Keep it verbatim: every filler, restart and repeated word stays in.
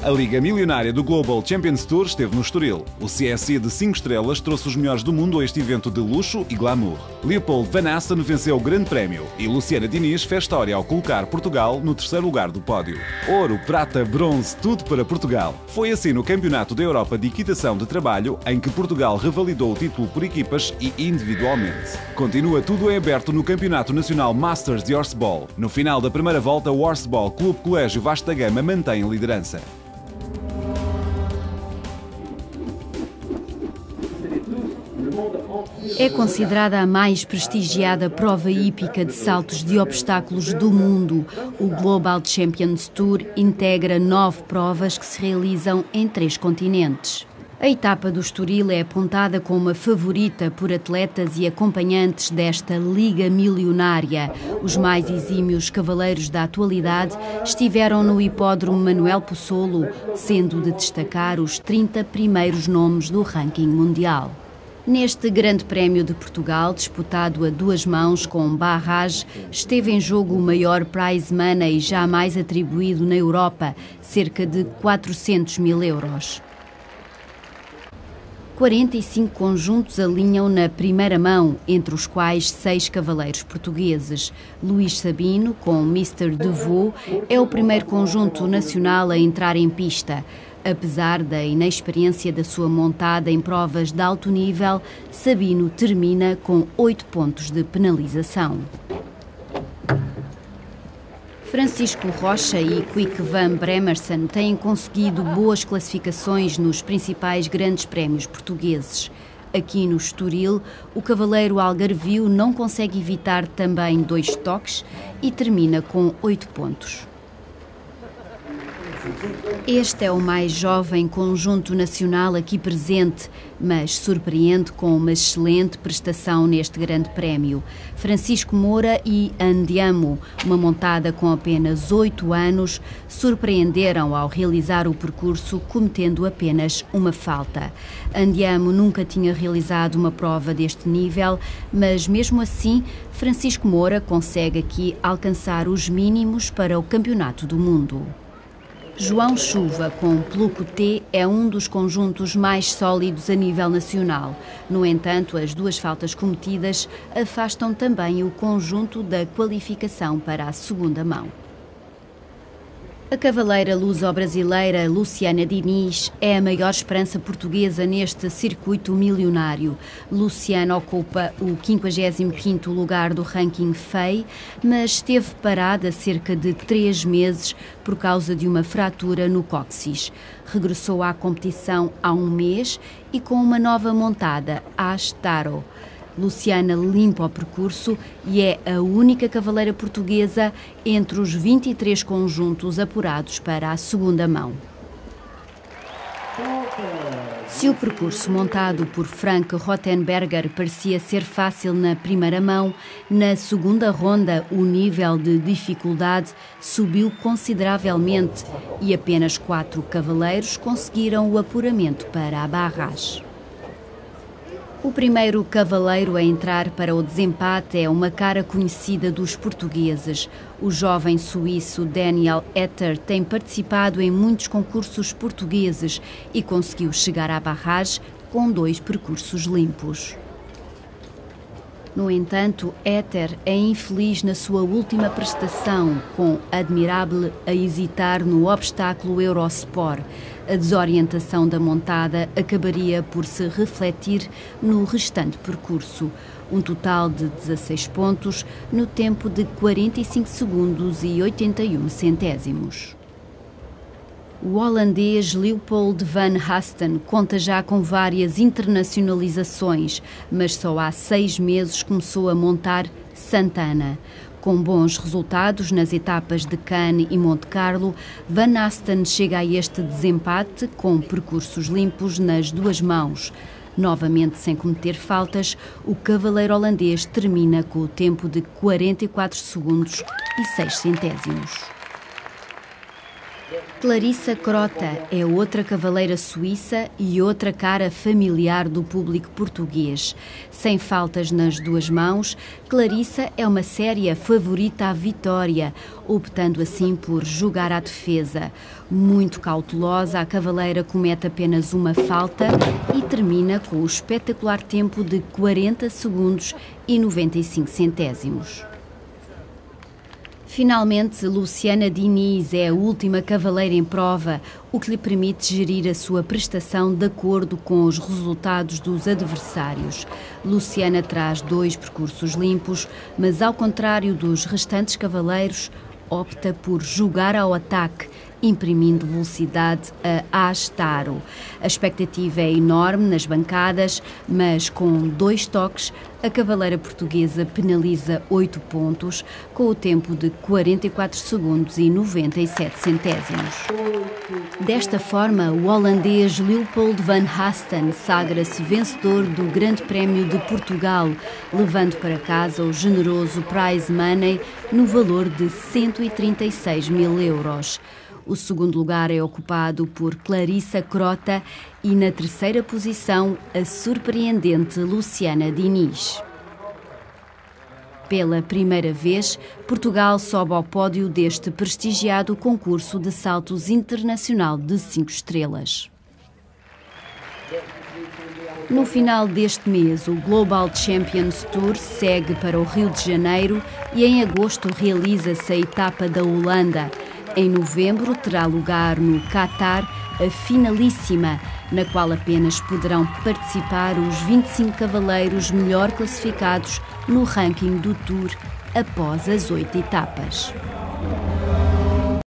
A Liga Milionária do Global Champions Tour esteve no Estoril. O C S I de cinco estrelas trouxe os melhores do mundo a este evento de luxo e glamour. Leopold Van Asten venceu o Grande Prémio e Luciana Diniz fez história ao colocar Portugal no terceiro lugar do pódio. Ouro, prata, bronze, tudo para Portugal. Foi assim no Campeonato da Europa de Equitação de Trabalho, em que Portugal revalidou o título por equipas e individualmente. Continua tudo em aberto no Campeonato Nacional Masters de Horseball. No final da primeira volta, o Horseball Clube Colégio Vasta Gama mantém a liderança. É considerada a mais prestigiada prova hípica de saltos de obstáculos do mundo. O Global Champions Tour integra nove provas que se realizam em três continentes. A etapa do Estoril é apontada como a favorita por atletas e acompanhantes desta Liga Milionária. Os mais exímios cavaleiros da atualidade estiveram no hipódromo Manuel Possolo, sendo de destacar os trinta primeiros nomes do ranking mundial. Neste Grande Prémio de Portugal, disputado a duas mãos com barrage, esteve em jogo o maior prize money jamais atribuído na Europa, cerca de quatrocentos mil euros. quarenta e cinco conjuntos alinham na primeira mão, entre os quais seis cavaleiros portugueses. Luís Sabino, com mister Devaux, é o primeiro conjunto nacional a entrar em pista. Apesar da inexperiência da sua montada em provas de alto nível, Sabino termina com oito pontos de penalização. Francisco Rocha e Quick van Bremersen têm conseguido boas classificações nos principais grandes prémios portugueses. Aqui no Estoril, o cavaleiro algarvio não consegue evitar também dois toques e termina com oito pontos. Este é o mais jovem conjunto nacional aqui presente, mas surpreende com uma excelente prestação neste grande prémio. Francisco Moura e Andiamo, uma montada com apenas oito anos, surpreenderam ao realizar o percurso cometendo apenas uma falta. Andiamo nunca tinha realizado uma prova deste nível, mas mesmo assim, Francisco Moura consegue aqui alcançar os mínimos para o Campeonato do Mundo. João Chuva, com Pluco T, é um dos conjuntos mais sólidos a nível nacional. No entanto, as duas faltas cometidas afastam também o conjunto da qualificação para a segunda mão. A cavaleira luso-brasileira Luciana Diniz é a maior esperança portuguesa neste circuito milionário. Luciana ocupa o quinquagésimo quinto lugar do ranking F E I, mas esteve parada cerca de três meses por causa de uma fratura no cóccix. Regressou à competição há um mês e com uma nova montada, a Astaro. Luciana limpa o percurso e é a única cavaleira portuguesa entre os vinte e três conjuntos apurados para a segunda mão. Se o percurso montado por Frank Rothenberger parecia ser fácil na primeira mão, na segunda ronda o nível de dificuldade subiu consideravelmente e apenas quatro cavaleiros conseguiram o apuramento para a barrage. O primeiro cavaleiro a entrar para o desempate é uma cara conhecida dos portugueses. O jovem suíço Daniel Etter tem participado em muitos concursos portugueses e conseguiu chegar à barrage com dois percursos limpos. No entanto, Etter é infeliz na sua última prestação, com Admirable a hesitar no obstáculo Eurosport. A desorientação da montada acabaria por se refletir no restante percurso. Um total de dezasseis pontos no tempo de quarenta e cinco segundos e oitenta e um centésimos. O holandês Leopold Van Asten conta já com várias internacionalizações, mas só há seis meses começou a montar Santana. Com bons resultados nas etapas de Cannes e Monte Carlo, Van Asten chega a este desempate com percursos limpos nas duas mãos. Novamente sem cometer faltas, o cavaleiro holandês termina com o tempo de quarenta e quatro segundos e seis centésimos. Clarissa Crota é outra cavaleira suíça e outra cara familiar do público português. Sem faltas nas duas mãos, Clarissa é uma séria favorita à vitória, optando assim por jogar à defesa. Muito cautelosa, a cavaleira comete apenas uma falta e termina com o espetacular tempo de quarenta segundos e noventa e cinco centésimos. Finalmente, Luciana Diniz é a última cavaleira em prova, o que lhe permite gerir a sua prestação de acordo com os resultados dos adversários. Luciana traz dois percursos limpos, mas ao contrário dos restantes cavaleiros, opta por jogar ao ataque, imprimindo velocidade a Astaro. A expectativa é enorme nas bancadas, mas com dois toques, a cavaleira portuguesa penaliza oito pontos, com o tempo de quarenta e quatro segundos e noventa e sete centésimos. Desta forma, o holandês Leopold van Hasten sagra-se vencedor do Grande Prémio de Portugal, levando para casa o generoso prize money no valor de cento e trinta e seis mil euros. O segundo lugar é ocupado por Clarissa Crota e, na terceira posição, a surpreendente Luciana Diniz. Pela primeira vez, Portugal sobe ao pódio deste prestigiado concurso de saltos internacional de cinco estrelas. No final deste mês, o Global Champions Tour segue para o Rio de Janeiro e em agosto realiza-se a etapa da Holanda. Em novembro terá lugar no Qatar a finalíssima, na qual apenas poderão participar os vinte e cinco cavaleiros melhor classificados no ranking do Tour após as oito etapas.